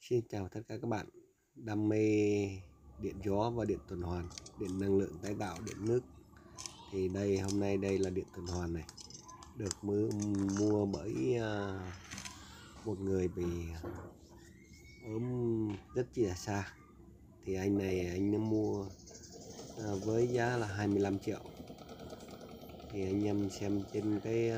Xin chào tất cả các bạn đam mê điện gió và điện tuần hoàn, điện năng lượng tái tạo, điện nước. Thì hôm nay đây là điện tuần hoàn này, được mua bởi một người bị ốm rất chi là xa. Thì anh này anh mua với giá là 25 triệu. Thì anh em xem trên cái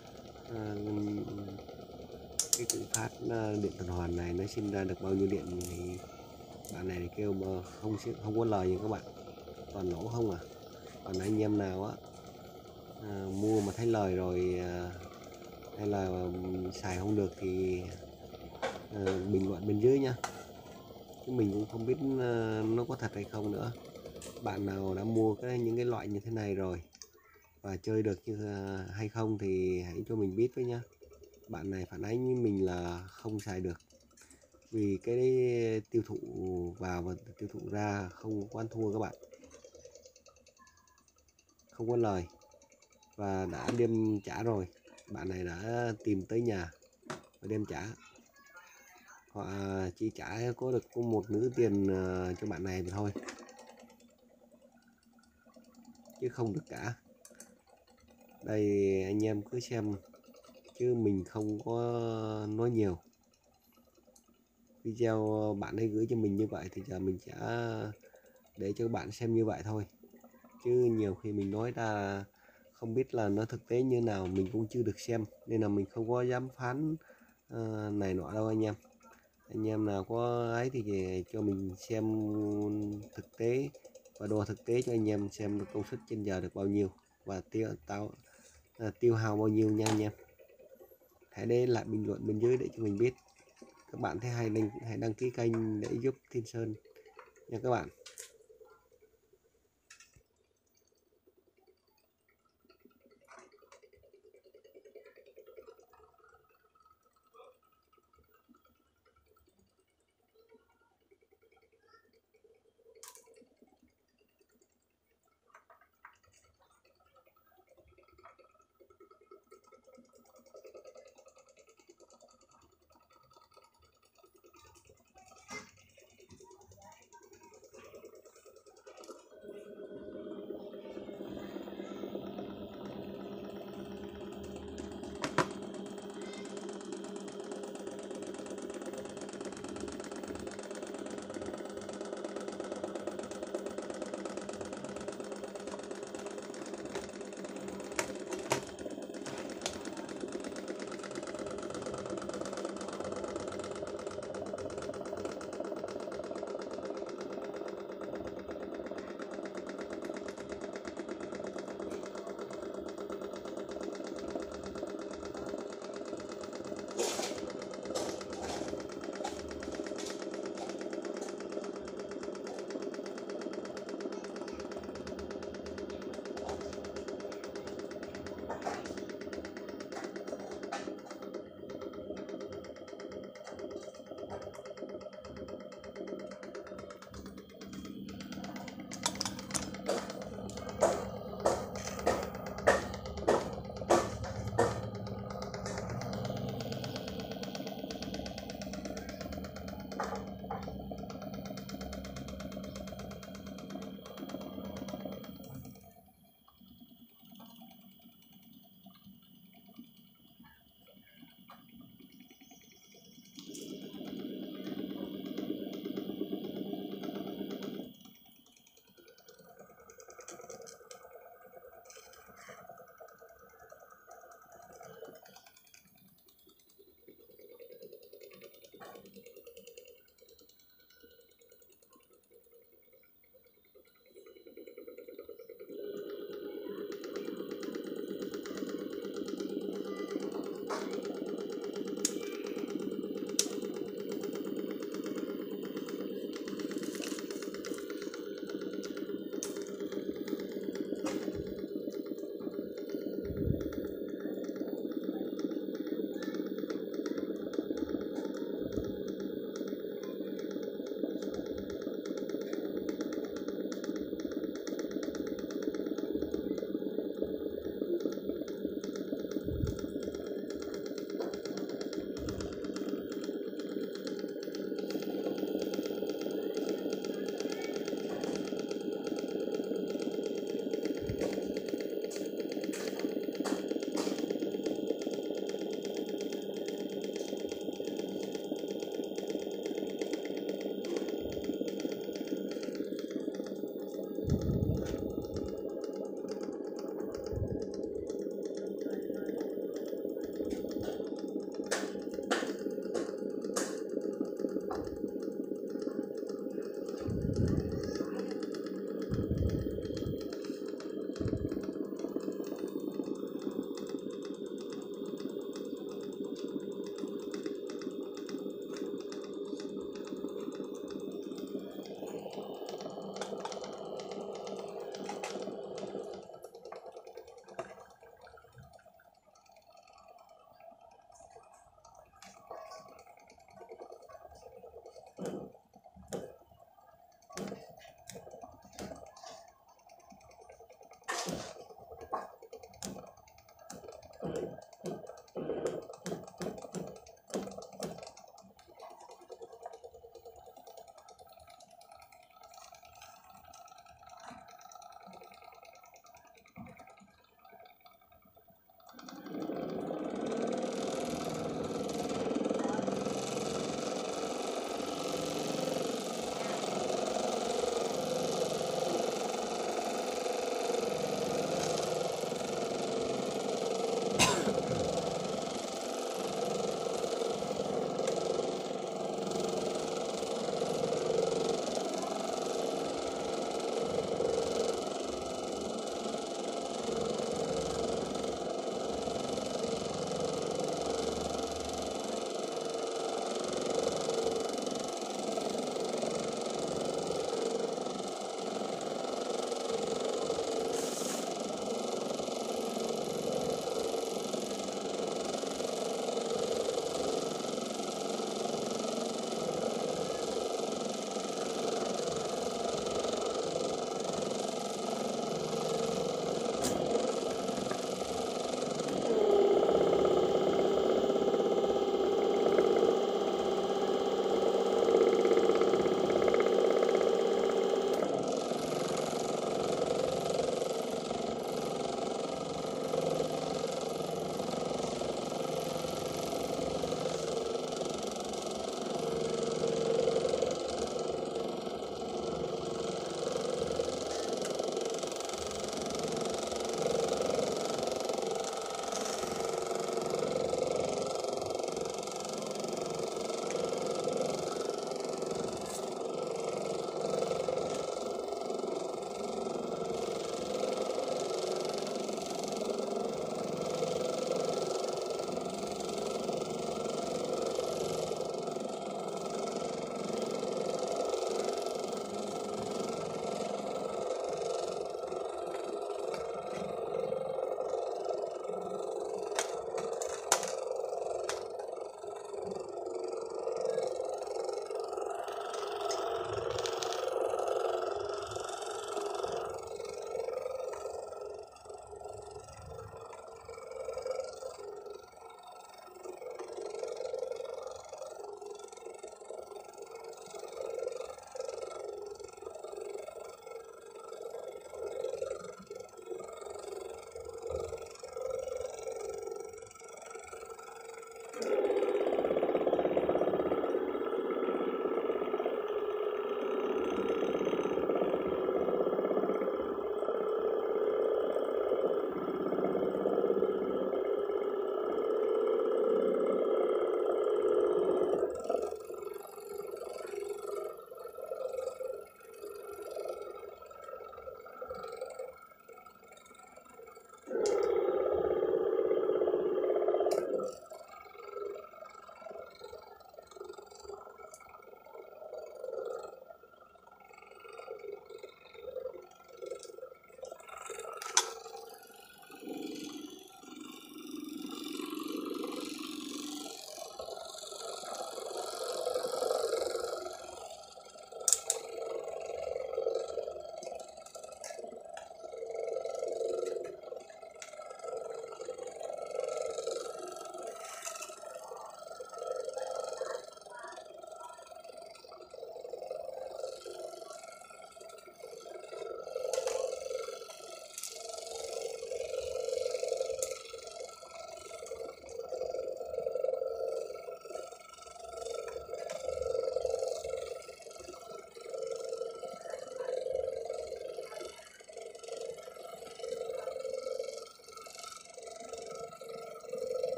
tự phát điện tuần hoàn này nó sinh ra được bao nhiêu điện, thì bạn này kêu mà không có lời như các bạn, toàn lỗ không à. Còn anh em nào á mua mà thấy lời rồi hay là xài không được thì bình luận bên dưới nhá, chứ mình cũng không biết nó có thật hay không nữa. Bạn nào đã mua những cái loại như thế này rồi và chơi được hay không thì hãy cho mình biết với nhá. Bạn này phản ánh với mình là không xài được vì cái tiêu thụ vào và tiêu thụ ra không có ăn thua các bạn, không có lời và đã đem trả rồi. Bạn này đã tìm tới nhà và đem trả, họ chỉ trả có được một nửa tiền cho bạn này mà thôi, chứ không được cả. Đây anh em cứ xem chứ mình không có nói nhiều. Video bạn ấy gửi cho mình như vậy thì giờ mình sẽ để cho các bạn xem như vậy thôi, chứ nhiều khi mình nói ra không biết là nó thực tế như nào, mình cũng chưa được xem nên là mình không có dám phán này nọ đâu anh em. Anh em nào có ấy thì cho mình xem thực tế và đo thực tế cho anh em xem được công suất trên giờ được bao nhiêu và tiêu hao bao nhiêu nha anh em. Hãy để lại bình luận bên dưới để cho mình biết. Các bạn thấy hay hãy đăng ký kênh để giúp Thiên Sơn nha các bạn.